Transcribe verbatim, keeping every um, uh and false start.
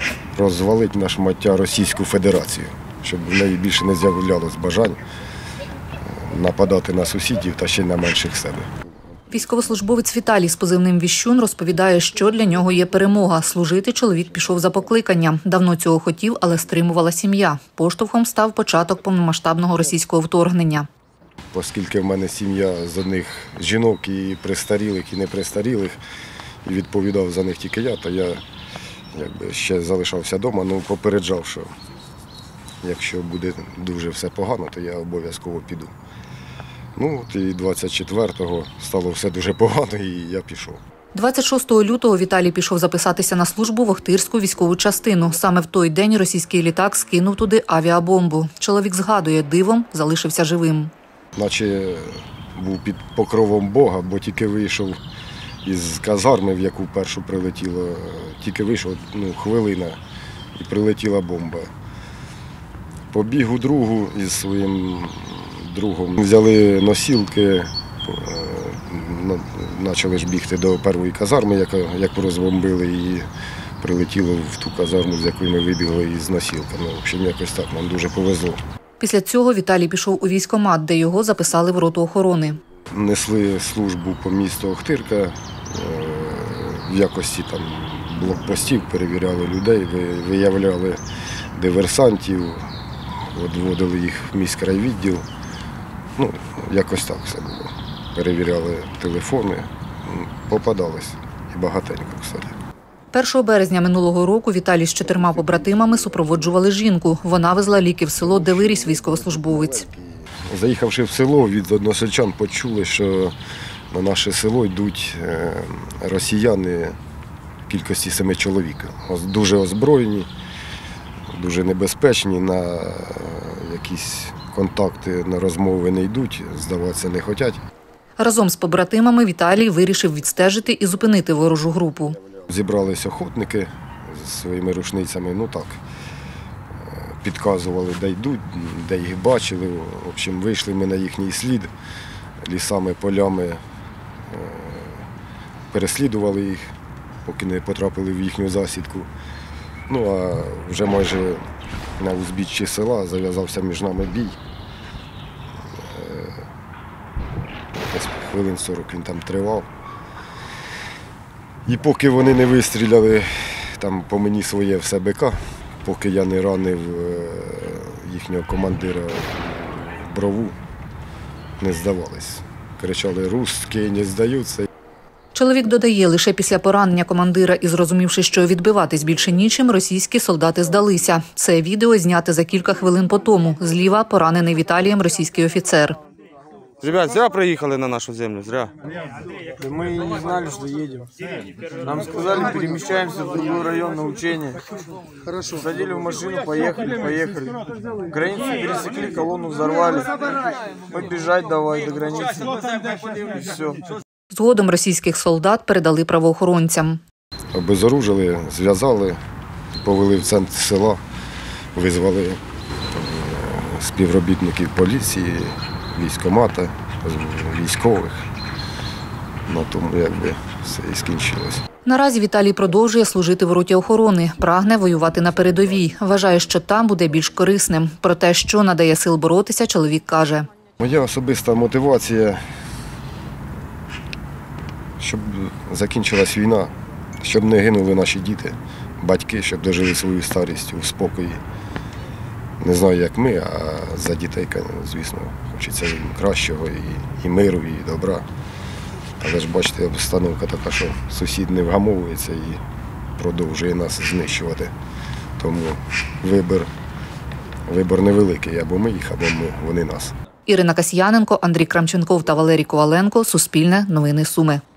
розвалити на шмаття Російську Федерацію, щоб в неї більше не з'являлось бажань нападати на сусідів та ще й на менших себе. Військовослужбовець Віталій з позивним «Віщун» розповідає, що для нього є перемога. Служити чоловік пішов за покликанням. Давно цього хотів, але стримувала сім'я. Поштовхом став початок повномасштабного російського вторгнення. Оскільки в мене сім'я з одних жінок, і престарілих, і непрестарілих, і відповідав за них тільки я, то я якби ще залишався вдома, ну попереджав, що якщо буде дуже все погано, то я обов'язково піду. Ну, от і двадцять четвертого стало все дуже погано, і я пішов. двадцять шостого лютого Віталій пішов записатися на службу в Охтирську військову частину. Саме в той день російський літак скинув туди авіабомбу. Чоловік згадує, дивом залишився живим. Наче був під покровом Бога, бо тільки вийшов із казарми, в яку першу прилетіло, тільки вийшов, ну, хвилина, і прилетіла бомба. Побіг у другу із своїм другом. Взяли носілки, почали ж бігти до першої казарми, яку розбомбили, і прилетіло в ту казарму, з якої ми вибігли із носілками. В общем, якось так, нам дуже повезло. Після цього Віталій пішов у військкомат, де його записали в роту охорони. Несли службу по місту Охтирка, в якості там блокпостів, перевіряли людей, виявляли диверсантів, відводили їх в міськрайвідділ. Ну, якось так все було. Перевіряли телефони, попадались і багатенько, кстати. першого березня минулого року Віталій з чотирма побратимами супроводжували жінку. Вона везла ліки в село, де виріс військовослужбовець. Заїхавши в село, від односельчан почули, що на наше село йдуть росіяни в кількості семи чоловік. Дуже озброєні, дуже небезпечні, на якісь контакти, на розмови не йдуть, здаватися не хочуть. Разом з побратимами Віталій вирішив відстежити і зупинити ворожу групу. Зібрались охотники зі своїми рушницями, ну так, підказували, де йдуть, де їх бачили. В общем, вийшли ми на їхній слід, лісами, полями, переслідували їх, поки не потрапили в їхню засідку. Ну, а вже майже на узбіччі села зав'язався між нами бій. Хвилин сорок він там тривав. І поки вони не вистріляли там по мені своє все БК, поки я не ранив їхнього командира в брову, не здавались. Кричали: «Русські не здаються». Чоловік додає, лише після поранення командира і зрозумівши, що відбиватись більше нічим, російські солдати здалися. Це відео зняте за кілька хвилин по тому. Зліва поранений Віталієм російський офіцер. Ребят, зря проїхали на нашу землю, зря. Да мы не знали, что едем. Нам сказали, перемещаемся в другой район на учение. Хорошо. Садили в машину, поехали, поехали. Границу пересекли, колонну взорвали. Мы бежать давай до границы. И все. Згодом російських солдат передали правоохоронцям. Обезоружили, зв'язали, повели в центр села, визвали співробітників поліції, військкомата, військових. На тому якби все і скінчилось. Наразі Віталій продовжує служити в роті охорони, прагне воювати на передовій. Вважає, що там буде більш корисним. Про те, що надає сил боротися, чоловік каже. Моя особиста мотивація, щоб закінчилась війна, щоб не гинули наші діти, батьки, щоб дожили свою старість у спокої. Не знаю, як ми, а за дітей, звісно, хочеться їм кращого, і, і миру, і добра. Але ж, бачите, обстановка така, що сусід не вгамовується і продовжує нас знищувати. Тому вибір, вибір невеликий, або ми їх, або ми, вони нас. Ірина Касьяненко, Андрій Крамченков та Валерій Коваленко. Суспільне. Новини Суми.